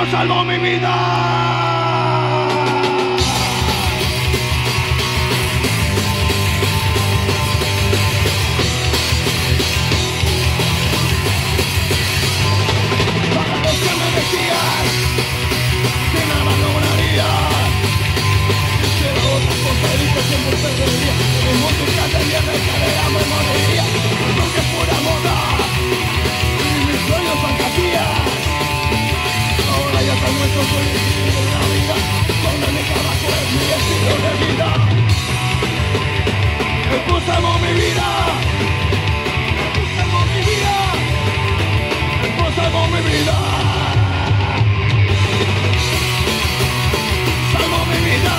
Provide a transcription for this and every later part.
salvó mi vida. Para los que me decían que nada lograría, pero otra cosa dije siempre perdería. En música tenía de carrera me moriría, porque es pura moda y mis sueños fantasías. Ahora ya te muestro soy de la vida, donde mi trabajo es mi estilo de vida. Después salvó mi vida. Después salvó mi vida. Después salvó mi vida. Salvó mi vida.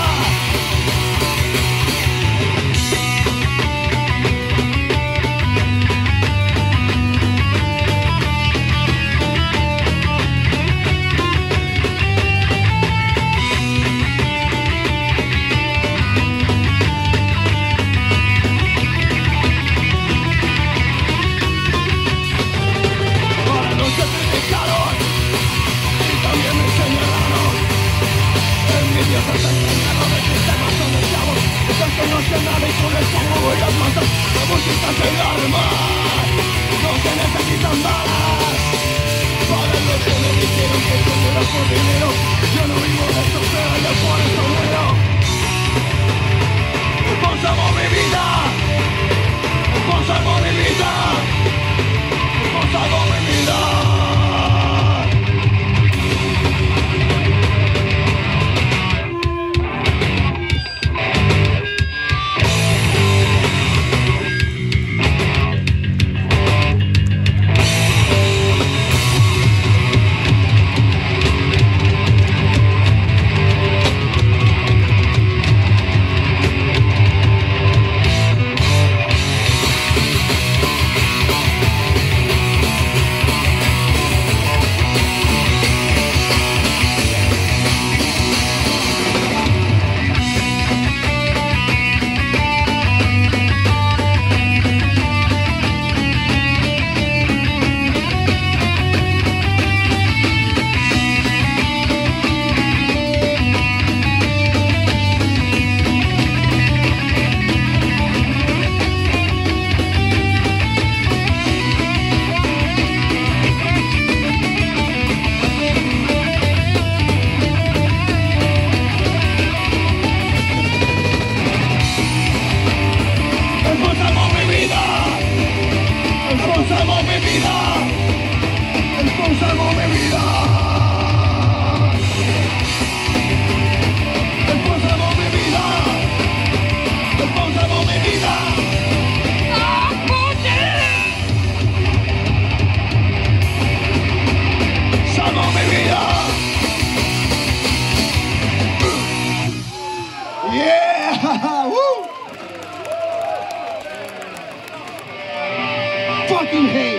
Fucking hate.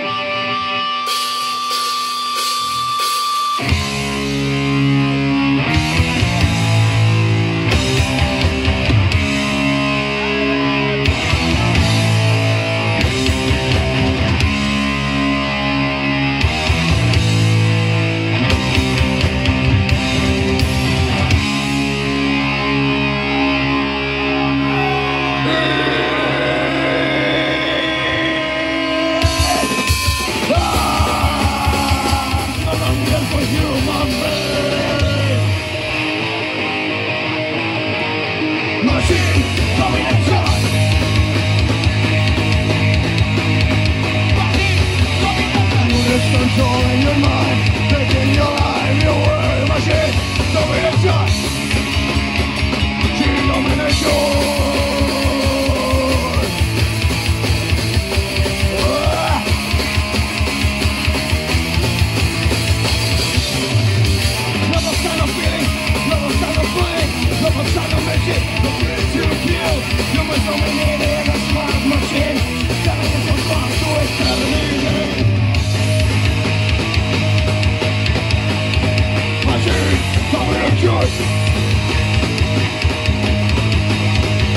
Controlling your mind, taking your life, your world, machine, domination, machine domination. Never kind of feeling, never kind of feeling, never kind of mission, the feeling to kill. You must dominate in a smart machine, telling you some fun to it, telling you. Domination.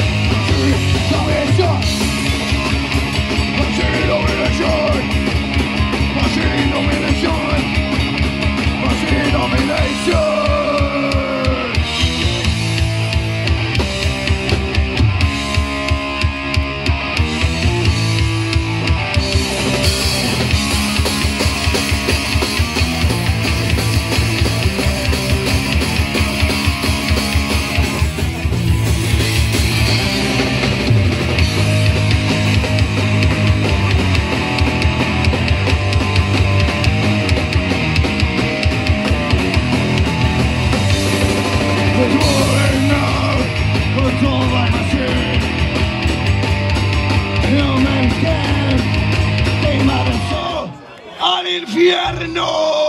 infierno.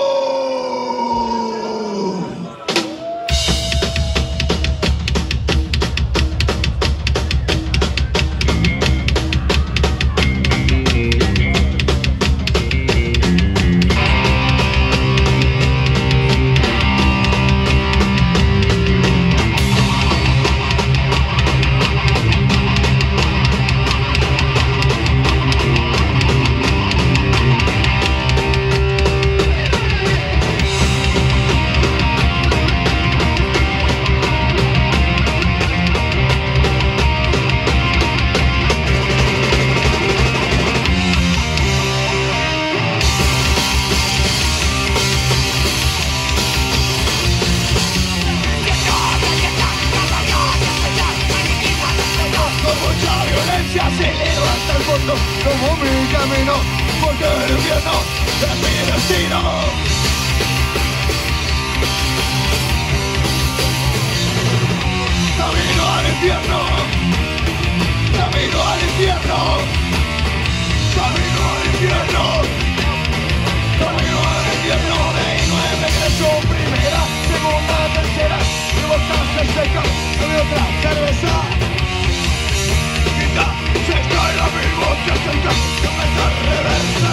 Como mi camino, porque el infierno es mi destino. Camino al infierno, camino al infierno, camino al infierno, camino al infierno. De ahí no es regreso, primera, segunda, tercera, mi boca se seca, dame otra cerveza. Se cae la misma, se acerca, cabeza reversa.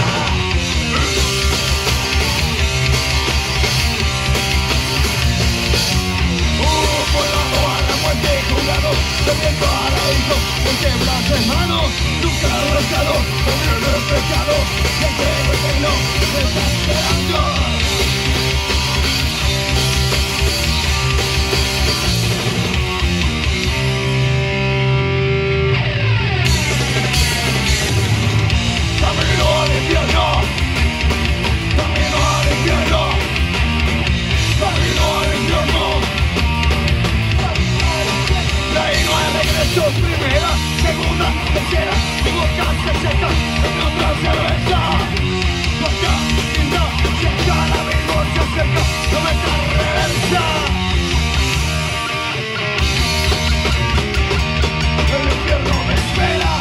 Volando a la muerte, jugado, bebiendo paraíso, con quebras de manos, nunca arrastrado, también el pecado, siempre eterno, me está esperando. Camino al infierno, camino al infierno, camino al infierno. De ahí no hay regreso, primera, segunda, tercera, mi boca se seca, dame otra cerveza. Boca, quinta, seca, la misma se acerca, no me da reversa. El infierno me espera.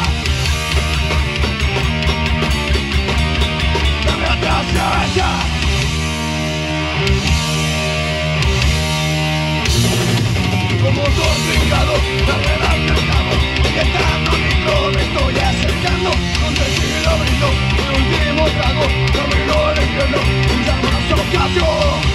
Como todo brincado, carrera al mercado, gritando micro, me estoy acercando, con tequila brindo, mi último trago, camino al infierno, llamas ocasión.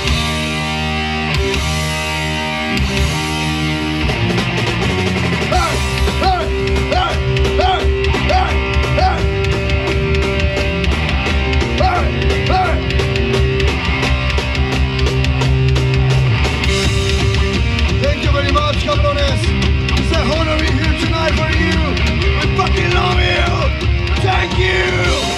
Cabrones, it's an honor being here tonight for you. We fucking love you. Thank you.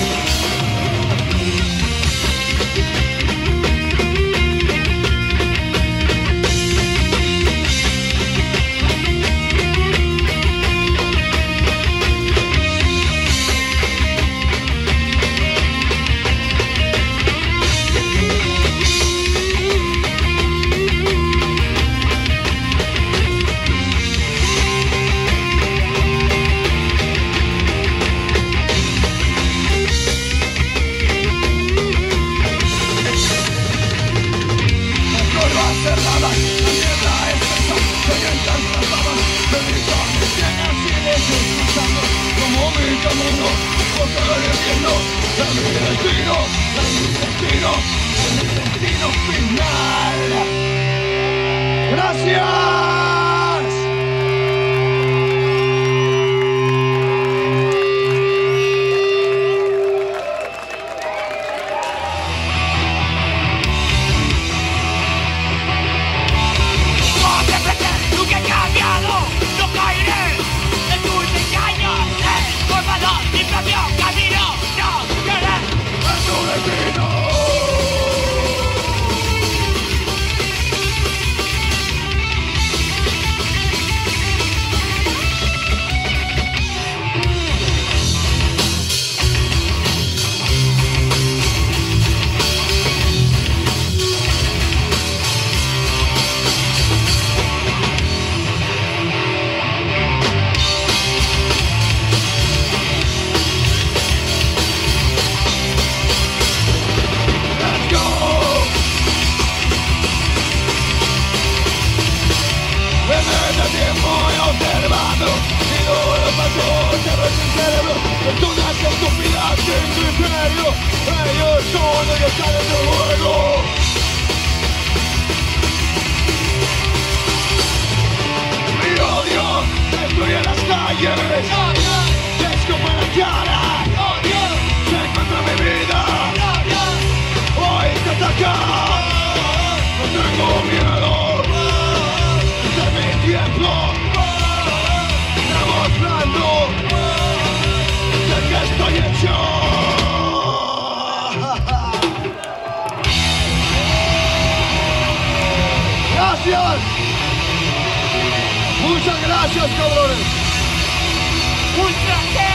Como mi camino, porque el infierno es mi destino, es mi destino, es mi destino final. ¡Gracias! cerebro y luego lo paso, cerré mi cerebro. Personas estúpidas sin criterio, ellos son los que están en el juego. Mi odio destruye las calles, te escupe la cara, se encuentra mi vida, hoy te ataca. No tengo miedo de mi tiempo, demostrando de que estoy hecho. Gracias. Muchas gracias, cabrones. Ultra